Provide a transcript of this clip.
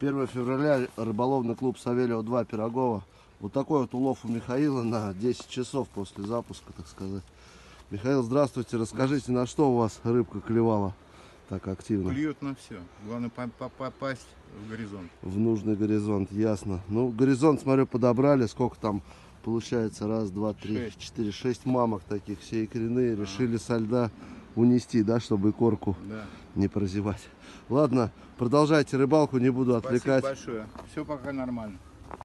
1 февраля, рыболовный клуб Савельева-2, Пирогова. Вот такой вот улов у Михаила на 10 часов после запуска, так сказать. Михаил, здравствуйте. Расскажите, на что у вас рыбка клевала так активно? Клюет на все. Главное попасть в горизонт. В нужный горизонт, ясно. Ну, горизонт, смотрю, подобрали. Сколько там получается? Раз, два, три, 4, 6 мамок таких, все икряные. Решили со льда унести, да, чтобы и корку не прозевать. Ладно, продолжайте рыбалку, не буду отвлекать. Спасибо большое. Все пока нормально.